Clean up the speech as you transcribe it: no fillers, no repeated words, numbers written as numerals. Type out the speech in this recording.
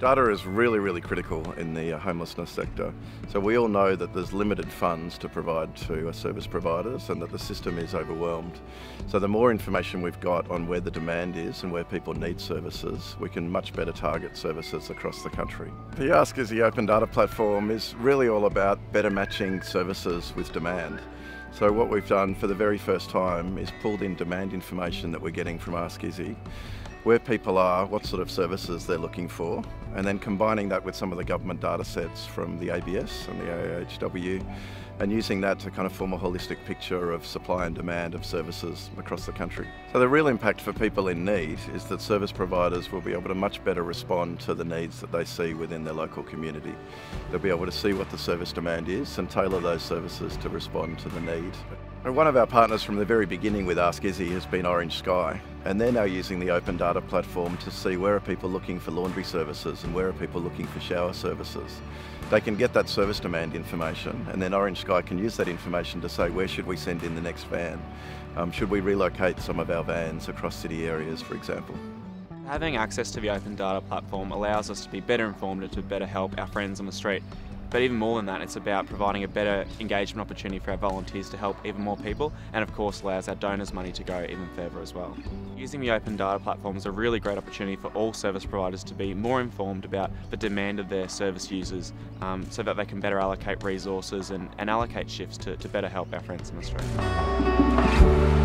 Data is really critical in the homelessness sector. So we all know that there's limited funds to provide to service providers and that the system is overwhelmed. So the more information we've got on where the demand is and where people need services, we can much better target services across the country. The Ask Izzy Open Data Platform is really all about better matching services with demand. So what we've done for the very first time is pulled in demand information that we're getting from Ask Izzy, where people are, what sort of services they're looking for, and then combining that with some of the government data sets from the ABS and the AHW, and using that to kind of form a holistic picture of supply and demand of services across the country. So the real impact for people in need is that service providers will be able to much better respond to the needs that they see within their local community. They'll be able to see what the service demand is and tailor those services to respond to the need. And one of our partners from the very beginning with Ask Izzy has been Orange Sky, and they're now using the Open Data Platform to see where are people looking for laundry services and where are people looking for shower services. They can get that service demand information, and then Orange Sky can use that information to say where should we send in the next van? Should we relocate some of our vans across city areas, for example? Having access to the Open Data Platform allows us to be better informed and to better help our friends on the street. But even more than that, it's about providing a better engagement opportunity for our volunteers to help even more people, and of course allows our donors' money to go even further as well. Using the Open Data Platform is a really great opportunity for all service providers to be more informed about the demand of their service users, so that they can better allocate resources and allocate shifts to better help our friends on the street.